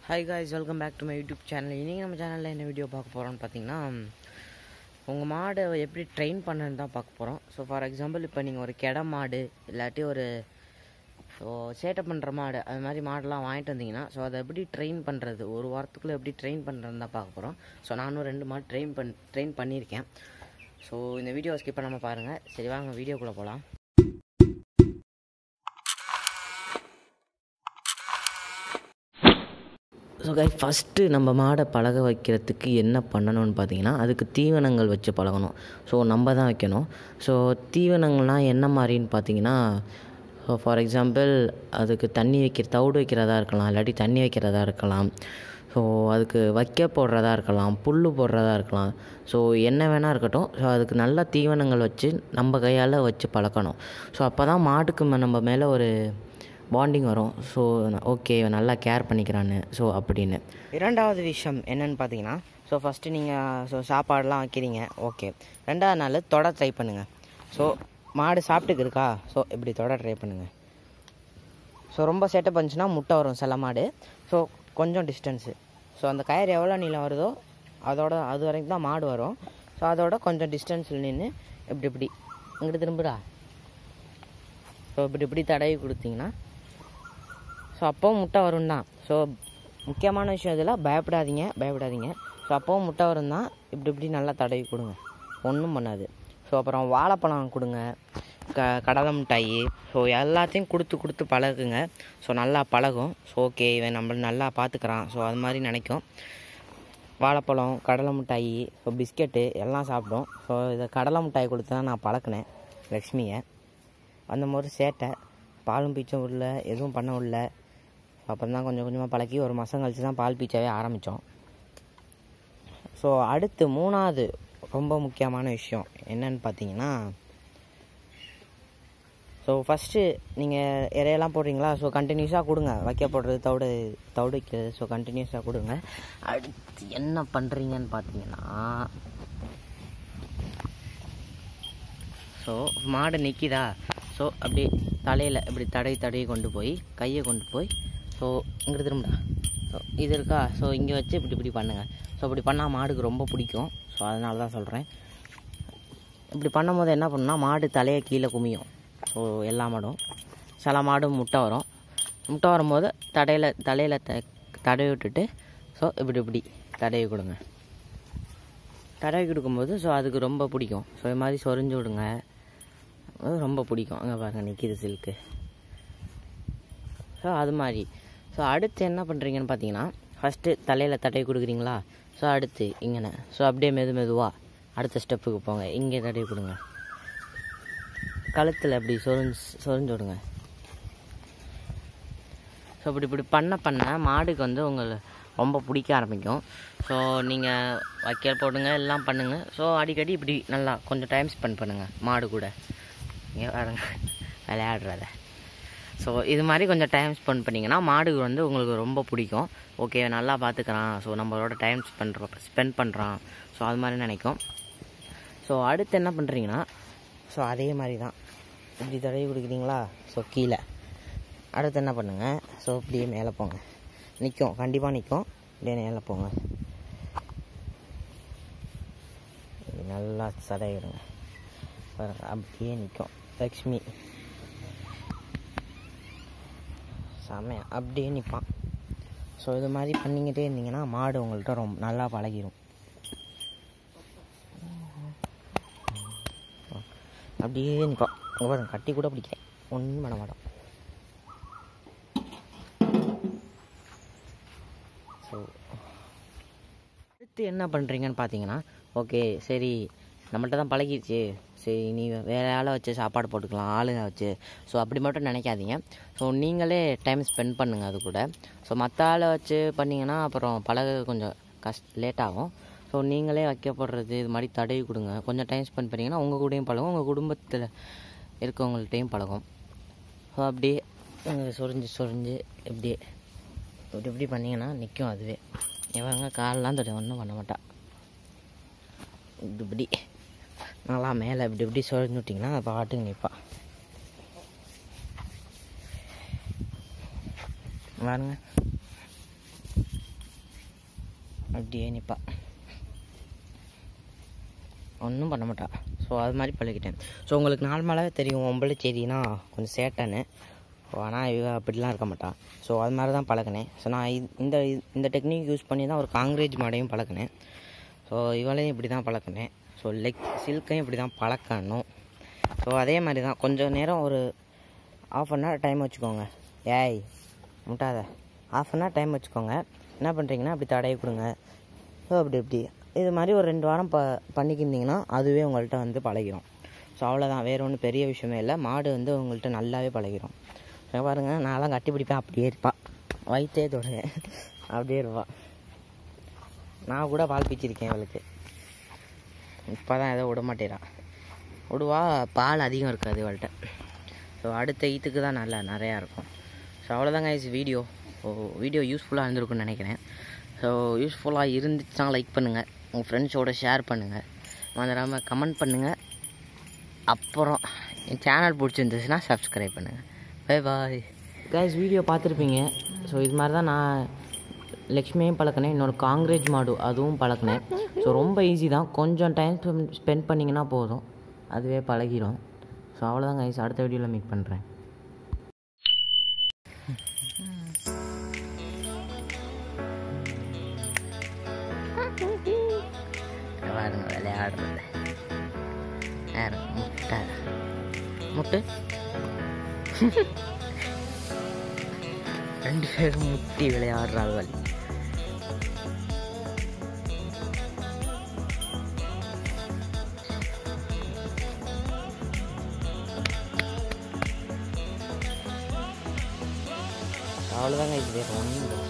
Hi guys, welcome back to my YouTube channel. இன்னைக்கு நம்ம சேனலில் என்ன வீடியோ பார்க்க போகிறோம்னு பார்த்தீங்கன்னா, உங்கள் மாடை எப்படி ட்ரெயின் பண்ணுறதுன்னு தான் பார்க்க போகிறோம். ஸோ ஃபார் எக்ஸாம்பிள் இப்போ நீங்கள் ஒரு கெடை மாடு இல்லாட்டி ஒரு சேட்டை பண்ணுற மாடு அது மாதிரி மாடெலாம் வாங்கிட்டு வந்தீங்கன்னா, ஸோ அதை எப்படி ட்ரெயின் பண்ணுறது, ஒரு வாரத்துக்குள்ளே எப்படி ட்ரெயின் பண்ணுறதுன்னு தான் பார்க்க போகிறோம். ஸோ நானும் 2 மாடு ட்ரெயின் பண்ணியிருக்கேன். ஸோ இந்த வீடியோ ஸ்கிப் பண்ணாமல் பாருங்கள். சரி வாங்க வீடியோக்குள்ளே போகலாம். ஸோ கைஸ், ஃபஸ்ட்டு நம்ம மாடை பழக வைக்கிறதுக்கு என்ன பண்ணணும்னு பார்த்தீங்கன்னா, அதுக்கு தீவனங்கள் வச்சு பழகணும். ஸோ நம்ம தான் வைக்கணும். ஸோ தீவனங்கள்னால் என்ன மாதிரின்னு பார்த்தீங்கன்னா, ஃபார் எக்ஸாம்பிள் அதுக்கு தண்ணி தவிடு வைக்கிறதா இருக்கலாம், இல்லாட்டி தண்ணி வைக்கிறதா இருக்கலாம். ஸோ அதுக்கு வைக்க போடுறதா இருக்கலாம், புல் போடுறதா இருக்கலாம். ஸோ என்ன வேணால் இருக்கட்டும். ஸோ அதுக்கு நல்ல தீவனங்கள் வச்சு நம்ம கையால் வச்சு பழக்கணும். ஸோ அப்போ தான் மாட்டுக்கு நம்ம மேலே ஒரு பாண்டிங் வரும். ஸோ ஓகே நல்லா கேர் பண்ணிக்கிறான்னு ஸோ அப்படின்னு. இரண்டாவது விஷயம் என்னென்னு பார்த்தீங்கன்னா, ஸோ ஃபஸ்ட்டு நீங்கள் சாப்பாடெலாம் வைக்கிறீங்க, ஓகே. 2வது நாள் தொட ட்ரை பண்ணுங்கள். ஸோ மாடு சாப்பிட்டுக்கு இருக்கா, ஸோ இப்படி தொட ட்ரை பண்ணுங்கள். ஸோ ரொம்ப சேட்டை பண்ணிச்சுன்னா முட்டை வரும் சில மாடு. ஸோ கொஞ்சம் டிஸ்டன்ஸு, ஸோ அந்த கயிறு எவ்வளோ நீளம் வருதோ அது வரைக்கும் தான் மாடு வரும். ஸோ அதோட கொஞ்சம் டிஸ்டன்ஸில் நின்று இப்படி இங்கிட்டு திரும்புடா, ஸோ இப்படி தடவி கொடுத்தீங்கன்னா ஸோ அப்போவும் முட்டை வரும் தான். ஸோ முக்கியமான விஷயம் இதில் பயப்படாதீங்க. ஸோ அப்போவும் முட்டை வரும் தான். இப்படி நல்லா தடவி கொடுங்க, ஒன்றும் பண்ணாது. ஸோ அப்புறம் வாழைப்பழம் கொடுங்க, கடலை மிட்டாயி, ஸோ எல்லாத்தையும் கொடுத்து பழகுங்க. ஸோ நல்லா பழகும். ஸோ ஓகே இவன் நம்மள நல்லா பார்த்துக்கிறான், ஸோ அது மாதிரி நினைக்கும். வாழைப்பழம், கடலை மிட்டாயி, ஸோ பிஸ்கெட்டு எல்லாம் சாப்பிடும். ஸோ இதை கடலை மிட்டாய் கொடுத்து தான் நான் பழக்கினேன் லக்ஷ்மியை. அந்த மாதிரி சேட்டை பாலும் பீச்சும் விடல, எதுவும் பண்ண விடல. அப்புறம் தான் கொஞ்சம் கொஞ்சமாக பழக்கி 1 மாதம் கழிச்சு தான் பால் பீச்சாவே ஆரம்பித்தோம். ஸோ அடுத்து 3வது ரொம்ப முக்கியமான விஷயம் என்னன்னு பார்த்தீங்கன்னா, ஸோ ஃபஸ்ட்டு நீங்கள் இறையெல்லாம் போடுறீங்களா, ஸோ கண்டினியூஸாக கொடுங்க. வைக்க போடுறது தவிடு வைக்கிறது, ஸோ கண்டினியூஸாக கொடுங்க. அடுத்து என்ன பண்ணுறீங்கன்னு பார்த்தீங்கன்னா, ஸோ மாடு நிற்கிதா, ஸோ அப்படியே தலையில் இப்படி தடவி கொண்டு போய் கையை கொண்டு போய் ஸோ இங்கே திரும்புடா, ஸோ இது இருக்கா, ஸோ இங்கே வச்சு இப்படி பண்ணுங்கள். ஸோ இப்படி பண்ணால் மாடுக்கு ரொம்ப பிடிக்கும். ஸோ அதனால தான் சொல்கிறேன். இப்படி பண்ணும்போது என்ன பண்ணுன்னா, மாடு தலையை கீழே குமியும். ஸோ எல்லா மாடும், சில மாடும் முட்டை வரும்போது தலையில் தடவி விட்டுட்டு ஸோ இப்படி தடவி கொடுங்க. தடவி கொடுக்கும்போது ஸோ அதுக்கு ரொம்ப பிடிக்கும். ஸோ இது மாதிரி சொரிஞ்சு விடுங்க, ரொம்ப பிடிக்கும். அங்கே பாருங்கள் நிற்கிது சில்க்கு. ஸோ அது மாதிரி. ஸோ அடுத்து என்ன பண்ணுறீங்கன்னு பார்த்தீங்கன்னா, ஃபஸ்ட்டு தலையில் தடவி கொடுக்குறீங்களா, ஸோ அடுத்து இங்கே ஸோ அப்படியே மெதுவாக அடுத்த ஸ்டெப்புக்கு போங்க. இங்கே தடவி கொடுங்க, கழுத்தில் அப்படி சொரிஞ்சு விடுங்க. ஸோ இப்படி பண்ண மாடுக்கு வந்து உங்களை ரொம்ப பிடிக்க ஆரம்பிக்கும். ஸோ நீங்கள் வைக்க போடுங்க, எல்லாம் பண்ணுங்கள். ஸோ அடிக்கடி இப்படி நல்லா கொஞ்சம் டைம் ஸ்பெண்ட் பண்ணுங்கள் மாடு கூட. இங்கே பாருங்க விளையாடுறத. ஸோ இது மாதிரி கொஞ்சம் டைம் ஸ்பெண்ட் பண்ணிங்கன்னா மாடுக்கு வந்து உங்களுக்கு ரொம்ப பிடிக்கும். ஓகே நல்லா பார்த்துக்கிறான், ஸோ நம்மளோட டைம் ஸ்பெண்ட் பண்ணுறான், ஸோ அது மாதிரி நினைக்கும். ஸோ அடுத்து என்ன பண்ணுறீங்கன்னா, ஸோ அதே மாதிரி தான் இப்படி தடவி கொடுக்குறீங்களா, ஸோ கீழே. அடுத்து என்ன பண்ணுங்கள், ஸோ இப்படியே மேலே போங்க. கண்டிப்பாக நிற்கும். இப்படியே மேலே போங்க, நல்லா தடவிடுங்க. அப்படியே நிற்கும் லக்ஷ்மி, செம்மையா அப்படியே நிற்பான். ஸோ இது மாதிரி பண்ணிக்கிட்டே இருந்தீங்கன்னா மாடு உங்கள்கிட்ட ரொம்ப நல்லா பழகிடும். அப்படியே நிற்பான். பாருங்க கட்டி கூட பிடிக்கிறேன், ஒன்றும் பண்ண மாட்டோம். ஸோ அடுத்து என்ன பண்ணுறீங்கன்னு பார்த்தீங்கன்னா, ஓகே சரி நம்மள்ட்ட தான் பழகிடுச்சு, சரி நீ வேறு ஆளை வச்சு சாப்பாடு போட்டுக்கலாம், ஆளுங்க வச்சு. ஸோ அப்படி மட்டும் நினைக்காதீங்க. ஸோ நீங்களே டைம் ஸ்பெண்ட் பண்ணுங்கள் அது கூட. ஸோ மற்ற ஆளை வச்சு பண்ணிங்கன்னா அப்புறம் பழக கொஞ்சம் லேட் ஆகும். ஸோ நீங்களே வைக்கப்படுறது இது மாதிரி தடவி கொடுங்க. கொஞ்சம் டைம் ஸ்பெண்ட் பண்ணிங்கன்னா உங்கள் கூடயும் பழகும், உங்கள் குடும்பத்தில் இருக்கவங்கள்ட்டையும் பழகும். ஸோ அப்படியே சொரிஞ்சு இப்படி பண்ணிங்கன்னா நிற்கும் அதுவே. இவங்க காலெலாம் தடவை ஒன்றும் பண்ண மாட்டா. இப்படி நல்லா மேலே இப்படி சொரிஞ்சு விட்டிங்கன்னா அது பாட்டுக்கு நிற்பான். பாருங்க அப்படியே நிற்பா, ஒன்றும் பண்ண மாட்டா. ஸோ அது மாதிரி பழகிட்டேன். ஸோ உங்களுக்கு நார்மலாகவே தெரியும் ஒம்பளை செடினா கொஞ்சம் சேட்டன்னு. ஆனால் இவ அப்படிலாம் இருக்க மாட்டான். ஸோ அது மாதிரி தான் பழகினேன். ஸோ நான் இந்த டெக்னிக் யூஸ் பண்ணி தான் ஒரு காங்கிரேஜ் மாடையும் பழக்கினேன். ஸோ இவளையும் இப்படி தான் பழக்கினேன். ஸோ சில்க்கையும் இப்படி தான் பழக்கணும். ஸோ அதே மாதிரி தான் கொஞ்சம் நேரம் ஒரு ½ டைம் வச்சுக்கோங்க. ஏய் முட்டாத, ½ டைம் வச்சுக்கோங்க. என்ன பண்ணுறீங்கன்னா அப்படி தடவி கொடுங்க. ஸோ அப்படி இது மாதிரி ஒரு 2 வாரம் பண்ணிக்கிருந்தீங்கன்னா அதுவே உங்கள்கிட்ட வந்து பழகிடும். ஸோ அவ்வளோதான், வேறு ஒன்றும் பெரிய விஷயமே இல்லை. மாடு வந்து உங்கள்கிட்ட நல்லாவே பழகிடும். பாருங்கள், நான்லாம் கட்டி பிடிப்பேன், அப்படியே இருப்பாள். வயிற்றே தொடுங்க, அப்படியே இருப்பாள். நான் கூட பால் பீச்சிருக்கேன் அவளுக்கு. இப்போ தான் ஏதோ விட மாட்டேறா. விடுவா, பால் அதிகம் இருக்காது அவள்கிட்ட. ஸோ அடுத்த ஈத்துக்கு தான் நிறையா இருக்கும். ஸோ அவ்வளோதாங்க வீடியோ யூஸ்ஃபுல்லாக இருந்திருக்குன்னு நினைக்கிறேன். ஸோ யூஸ்ஃபுல்லாக இருந்துச்சுன்னா லைக் பண்ணுங்கள், உங்கள் ஃப்ரெண்ட்ஸோடு ஷேர் பண்ணுங்கள், மறக்காமல் கமெண்ட் பண்ணுங்கள். அப்புறம் என் சேனல் பிடிச்சிருந்துச்சுன்னா சப்ஸ்கிரைப் பண்ணுங்கள். Bye bye guys. வீடியோ பார்த்துருப்பீங்க. ஸோ இது மாதிரி தான் நான் லக்ஷ்மியும் பழக்கினேன், இன்னொரு காங்கிரேஜ் மாடு அதுவும் பழக்கினேன். ஸோ ரொம்ப ஈஸி தான், கொஞ்சம் டைம் ஸ்பெண்ட் பண்ணிங்கன்னா போதும், அதுவே பழகிடும். ஸோ அவ்வளோதான் கைஸ், அடுத்த வீடியோவில் மீட் பண்ணுறேன். விளையாடுறது முட்டு 2 பேரும் முட்டி விளையாடுறார்கள். அவ்வளோதாங்க, இது வேறு ஒன்றும் இல்லை.